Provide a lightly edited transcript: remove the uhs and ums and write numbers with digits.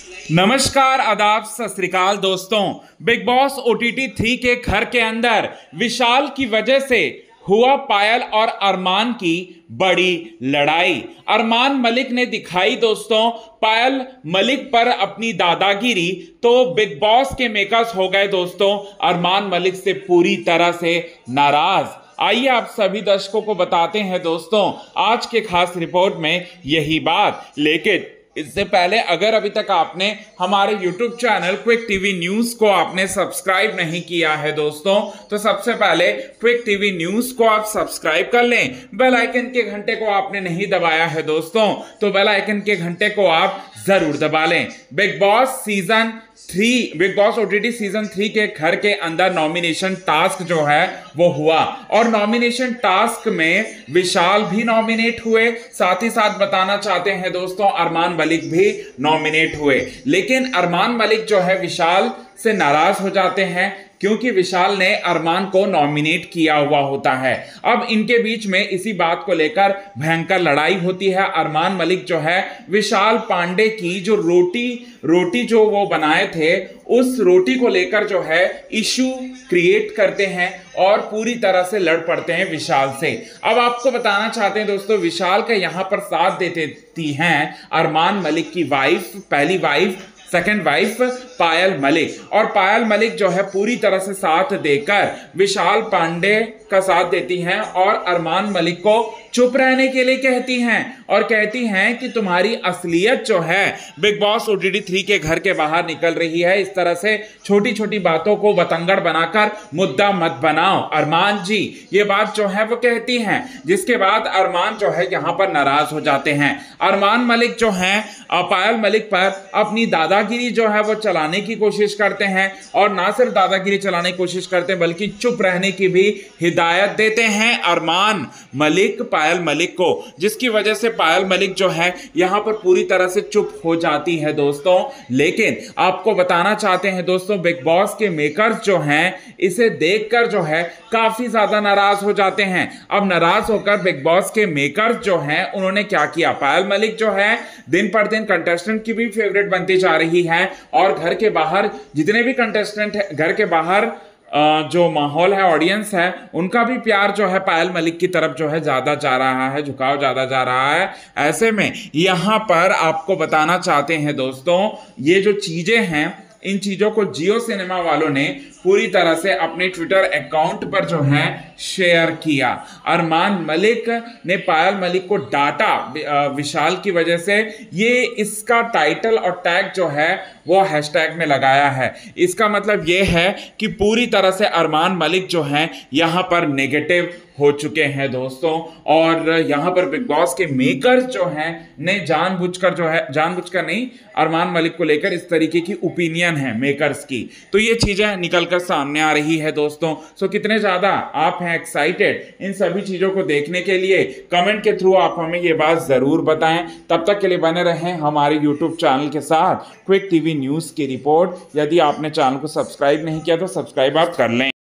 नमस्कार, आदाब, सत श्री अकाल दोस्तों। बिग बॉस OTT 3 के घर के अंदर विशाल की वजह से हुआ पायल और अरमान की बड़ी लड़ाई। अरमान मलिक ने दिखाई दोस्तों पायल मलिक पर अपनी दादागिरी, तो बिग बॉस के मेकर्स हो गए दोस्तों अरमान मलिक से पूरी तरह से नाराज। आइए आप सभी दर्शकों को बताते हैं दोस्तों आज के खास रिपोर्ट में यही बात। लेकिन इससे पहले अगर अभी तक आपने हमारे YouTube channel quick TV news को आपने सब्सक्राइब नहीं किया है दोस्तों, तो सबसे पहले क्विक टीवी न्यूज को आप सब्सक्राइब कर लें। बेल आइकन के घंटे को आपने नहीं दबाया है दोस्तों, तो बेल आइकन के घंटे को आप जरूर दबा लें। बिग बॉस OTT सीजन 3 के घर के अंदर नॉमिनेशन टास्क जो है वो हुआ और नॉमिनेशन टास्क में विशाल भी नॉमिनेट हुए, साथ ही साथ बताना चाहते हैं दोस्तों अरमान मलिक भी नॉमिनेट हुए। लेकिन अरमान मलिक जो है विशाल से नाराज हो जाते हैं क्योंकि विशाल ने अरमान को नॉमिनेट किया हुआ होता है। अब इनके बीच में इसी बात को लेकर भयंकर लड़ाई होती है। अरमान मलिक जो है विशाल पांडे की जो रोटी जो वो बनाए थे उस रोटी को लेकर जो है इशू क्रिएट करते हैं और पूरी तरह से लड़ पड़ते हैं विशाल से। अब आपको बताना चाहते हैं दोस्तों विशाल का यहां पर साथ देती हैं अरमान मलिक की वाइफ, पहली wife, second wife Payal Malik. और पायल मलिक जो है पूरी तरह से साथ देकर विशाल पांडे का साथ देती हैं और अरमान मलिक को चुप रहने के लिए कहती हैं और कहती हैं कि तुम्हारी असलियत जो है बिग बॉस OTT 3 के घर के बाहर निकल रही है। इस तरह से छोटी छोटी बातों को बतंगड़ बनाकर मुद्दा मत बनाओ अरमान जी, ये बात जो है वो कहती हैं। जिसके बाद अरमान जो है यहां पर नाराज हो जाते हैं। अरमान मलिक जो है पायल मलिक पर अपनी दादागिरी जो है वो चलाने की कोशिश करते हैं और ना सिर्फ दादागिरी चलाने की कोशिश करते हैं बल्कि चुप रहने की भी हिदायत देते हैं अरमान मलिक पायल मलिक को, जिसकी वजह से पायल मलिक जो है यहां पर पूरी तरह से चुप हो जाती है दोस्तों। लेकिन आपको बताना चाहते हैं दोस्तों बिग बॉस के मेकर्स जो हैं इसे देखकर जो है काफी ज्यादा नाराज हो जाते हैं। अब नाराज होकर बिग बॉस के मेकर्स जो हैं उन्होंने क्या किया, पायल मलिक जो है दिन पर दिन कंटेस्टेंट की भी फेवरेट बनती जा रही है और घर के बाहर जितने भी कंटेस्टेंट है, घर के बाहर जो माहौल है, ऑडियंस है, उनका भी प्यार जो है पायल मलिक की तरफ जो है ज्यादा जा रहा है, झुकाव ज्यादा जा रहा है। ऐसे में यहां पर आपको बताना चाहते हैं दोस्तों ये जो चीजें हैं इन चीजों को जियो सिनेमा वालों ने पूरी तरह से अपने ट्विटर अकाउंट पर जो है शेयर किया। अरमान मलिक ने पायल मलिक को डांटा विशाल की वजह से, ये इसका टाइटल और टैग जो है वो हैशटैग में लगाया है। इसका मतलब ये है कि पूरी तरह से अरमान मलिक जो है यहां पर नेगेटिव हो चुके हैं दोस्तों और यहां पर बिग बॉस के मेकर्स जो हैं ने जानबूझकर नहीं, अरमान मलिक को लेकर इस तरीके की ओपिनियन है मेकर्स की, तो ये चीजें निकलकर सामने आ रही है दोस्तों। सो कितने ज्यादा आप हैं एक्साइटेड इन सभी चीजों को देखने के लिए, कमेंट के थ्रू आप हमें ये बात जरूर बताएं। तब तक के लिए बने रहें हमारे YouTube चैनल के साथ क्विक टीवी न्यूज की रिपोर्ट। यदि आपने चैनल को सब्सक्राइब नहीं किया तो सब्सक्राइब आप कर लें।